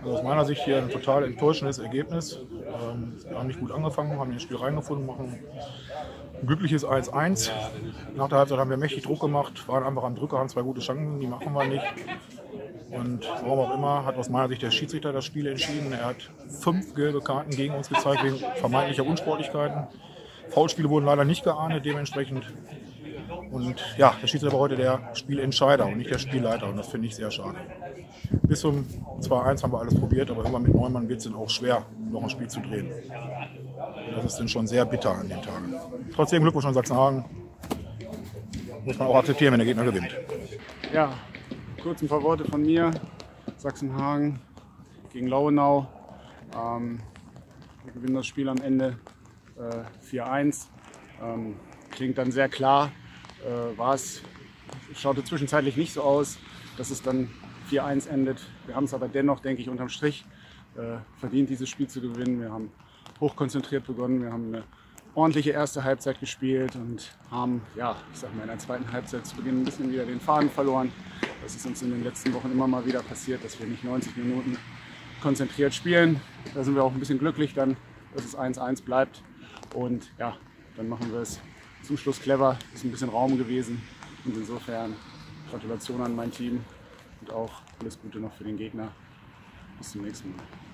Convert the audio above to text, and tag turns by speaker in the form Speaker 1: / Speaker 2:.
Speaker 1: Also aus meiner Sicht hier ein total enttäuschendes Ergebnis. Wir haben nicht gut angefangen, haben in das Spiel reingefunden, machen ein glückliches 1:1. Nach der Halbzeit haben wir mächtig Druck gemacht, waren einfach am Drücker, haben zwei gute Chancen, die machen wir nicht. Und warum auch immer, hat aus meiner Sicht der Schiedsrichter das Spiel entschieden. Er hat 5 gelbe Karten gegen uns gezeigt wegen vermeintlicher Unsportlichkeiten. Foulspiele wurden leider nicht geahndet, dementsprechend. Und ja, der Schiedsrichter war heute der Spielentscheider und nicht der Spielleiter. Und das finde ich sehr schade. Bis zum 2:1 haben wir alles probiert, aber immer mit Neumann wird es dann auch schwer, noch ein Spiel zu drehen. Und das ist dann schon sehr bitter an den Tagen. Trotzdem Glückwunsch an Sachsenhagen. Muss man auch akzeptieren, wenn der Gegner gewinnt.
Speaker 2: Ja, kurz ein paar Worte von mir. Sachsenhagen gegen Lauenau. Wir gewinnen das Spiel am Ende 4:1. Klingt dann sehr klar. Schaute zwischenzeitlich nicht so aus, dass es dann 4:1 endet. Wir haben es aber dennoch, denke ich, unterm Strich verdient, dieses Spiel zu gewinnen. Wir haben hochkonzentriert begonnen. Wir haben eine ordentliche erste Halbzeit gespielt und haben, ja, ich sag mal, in der zweiten Halbzeit zu Beginn ein bisschen wieder den Faden verloren. Das ist uns in den letzten Wochen immer mal wieder passiert, dass wir nicht 90 Minuten konzentriert spielen. Da sind wir auch ein bisschen glücklich dann, dass es 1:1 bleibt. Und ja, dann machen wir es zum Schluss clever. Ist ein bisschen Raum gewesen. Und insofern Gratulation an mein Team und auch alles Gute noch für den Gegner. Bis zum nächsten Mal.